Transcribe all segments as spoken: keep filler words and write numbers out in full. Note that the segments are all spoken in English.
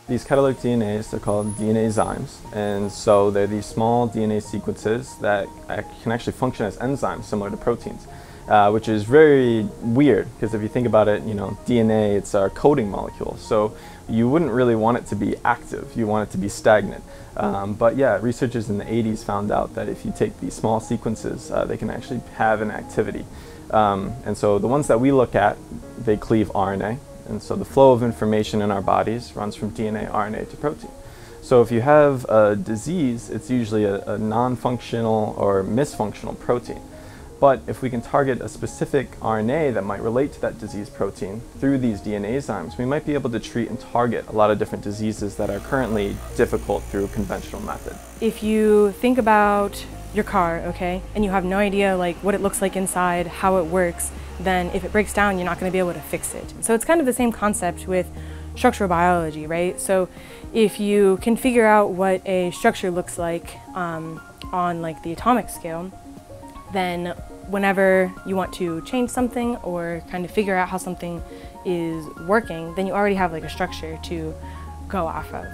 These catalytic D N As are called D N A enzymes, and so they're these small D N A sequences that can actually function as enzymes similar to proteins, uh, which is very weird because if you think about it, you know, D N A, it's our coding molecule, so you wouldn't really want it to be active, you want it to be stagnant. Um, but yeah, researchers in the eighties found out that if you take these small sequences, uh, they can actually have an activity. Um, and so the ones that we look at, they cleave R N A. And so the flow of information in our bodies runs from D N A, R N A to protein. So if you have a disease, it's usually a, a non-functional or misfunctional protein. But if we can target a specific R N A that might relate to that disease protein through these D N A enzymes, we might be able to treat and target a lot of different diseases that are currently difficult through a conventional method. If you think about your car, okay, and you have no idea like what it looks like inside, how it works, then if it breaks down, you're not going to be able to fix it. So it's kind of the same concept with structural biology, right? So if you can figure out what a structure looks like um, on like the atomic scale, then whenever you want to change something or kind of figure out how something is working, then you already have like a structure to go off of.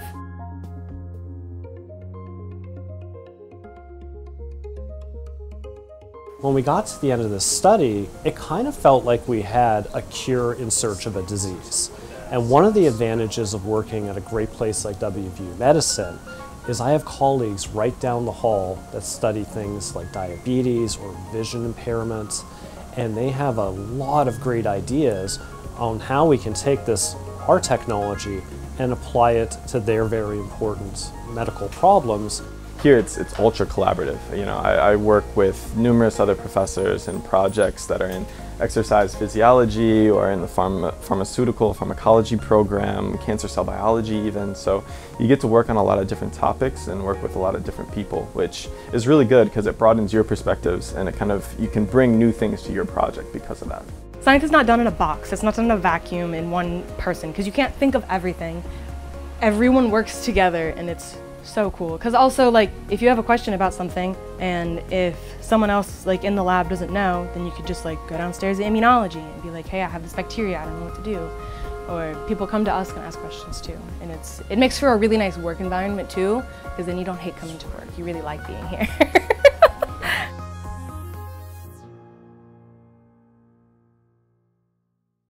When we got to the end of this study, it kind of felt like we had a cure in search of a disease. And one of the advantages of working at a great place like W V U Medicine is I have colleagues right down the hall that study things like diabetes or vision impairments, and they have a lot of great ideas on how we can take this, our technology, and apply it to their very important medical problems. Here it's, it's ultra collaborative. You know, I, I work with numerous other professors and projects that are in exercise physiology or in the pharma, pharmaceutical pharmacology program, cancer cell biology even. So you get to work on a lot of different topics and work with a lot of different people, which is really good because it broadens your perspectives and it kind of, you can bring new things to your project because of that. Science is not done in a box. It's not done in a vacuum in one person because you can't think of everything. Everyone works together and it's so cool. Because also, like, if you have a question about something and if someone else like in the lab doesn't know, then you could just like go downstairs to immunology and be like, hey, I have this bacteria, I don't know what to do. Or people come to us and ask questions too. And it's it makes for a really nice work environment too, because then you don't hate coming to work. You really like being here.